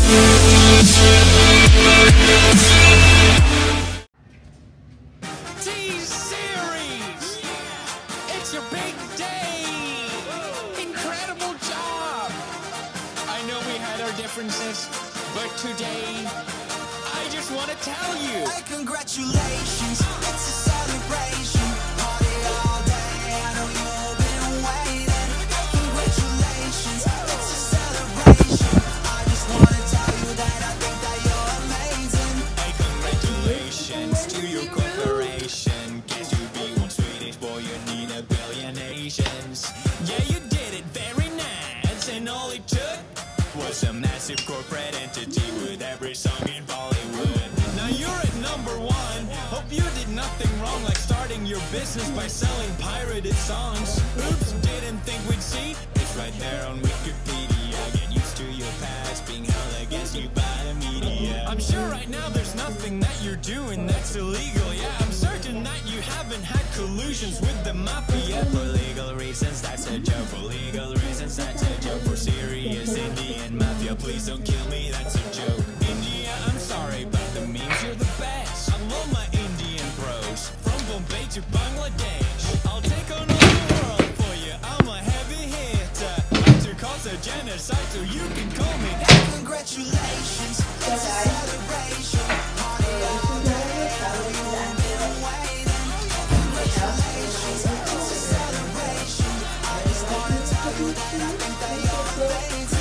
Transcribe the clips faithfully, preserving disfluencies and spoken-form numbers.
T-Series! It's your big day! Incredible job! I know we had our differences, but today, I just want to tell you. Hey, congratulations, it's a celebration. Party all day, I know you've been waiting. Hey, congratulations, it's a celebration. I just want to tell you that I think that you're amazing. Hey, congratulations to your corporation. Guess you be one Swedish boy, you need a billion nations. Yeah, you did it very nice, and all it took was a massive corporate entity with every song in Bollywood. Now you're at number one. Hope you did nothing wrong, like starting your business by selling pirated songs. Oops, didn't think we'd see. It's right there on Wikipedia. Get used to your past being held against you by the media. I'm sure right now there's nothing that you're doing that's illegal. Yeah, I'm certain that you haven't had collusions with the mafia. For legal reasons, that's a joke. For legal reasons, that's a joke. For serious Indian mafia, please don't kill me, that's a joke. India, I'm sorry about the memes, you're the best. I love my Indian bros, from Bombay to Bangladesh. I'll take on all the world for you, I'm a heavy hitter. I to cause a genocide, so you can call me. Hey, congratulations, it's a celebration. Party all day, I know you've been waiting. Congratulations, it's a celebration. I just want to tell you that I think that you're amazing.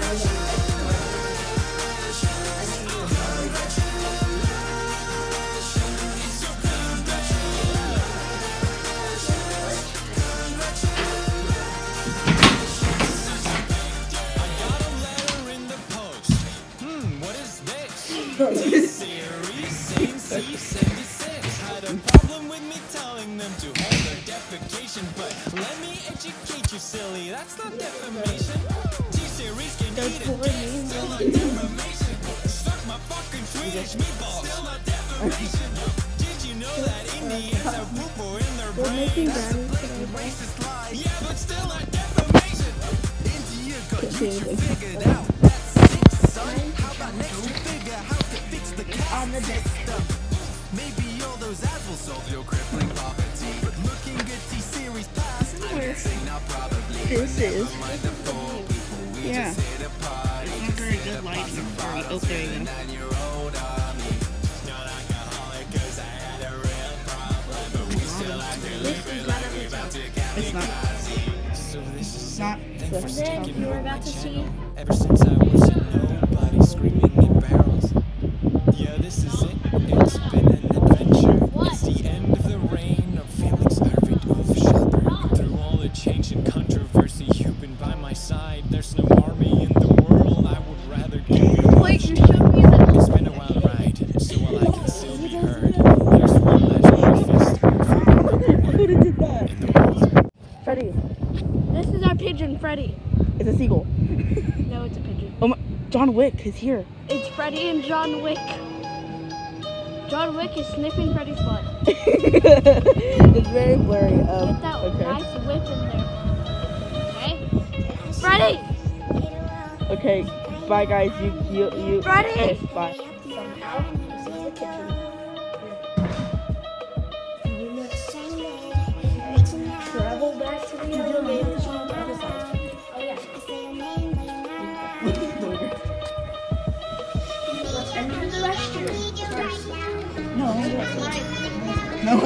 Series C seventy-six had a problem with me telling them to hold their defecation, but let me educate you, silly, that's not defamation. T-Series can eat a dick, still not defamation. Suck my fucking Swedish meatballs, still not defamation. Did you know that Indians have poo-poo in their brain? That's a blatant racist lie, yeah, but still not defamation. India got YouTube figured out, that's sick, son. How about next you figure how to fix the caste system? Maybe all those ads will solve your crippling poverty. But looking at T-Series past, I would say not probably. This is. Mind the poor people, we Yeah. just hit a party. It's not very good lighting. Sorry. Oh, there you go. Nine-year-old army. Not alcoholic, cause I had a real problem. But we still have to live it like we're about to It's not. So this is Not. thanks for Then sticking you were with my about to see. channel. Ever since I was a nobody screaming in barrels. Yeah, this is it. It's been an adventure. What? It's the end of the reign of Felix Arvid Ulf Schulberg. Through all the change and controversy, you've been by my side. There's no army in the world I would rather give you. Wait, you showed me that. It's been a wild ride, so while I can still be heard, here's one last breakfast for the number one did that? in the world. Freddy. This is our pigeon, Freddy. It's a seagull. No, it's a pigeon. Oh my. John Wick is here. It's Freddy and John Wick. John Wick is sniffing Freddy's butt. It's very blurry. Um, Get that okay. nice whip in there. Okay? Freddy! Okay. Bye, guys. You. You. You. Freddy! Okay, bye. Somehow, this is the kitchen. Travel back to the elevator. Oh, yeah. Let's enter the restroom first. No. No.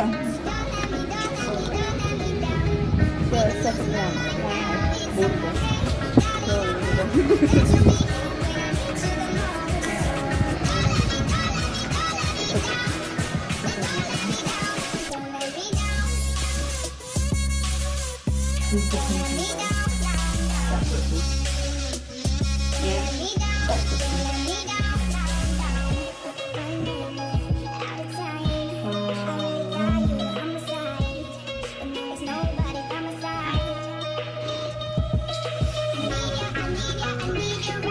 The second one. Wow. Beautiful. Nobody by my side.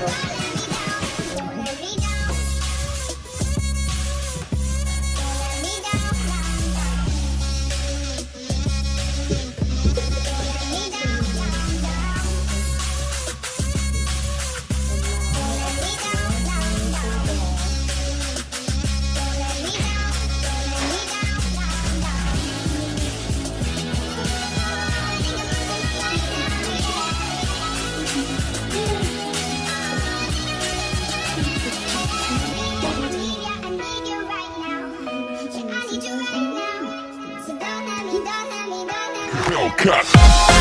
Cut.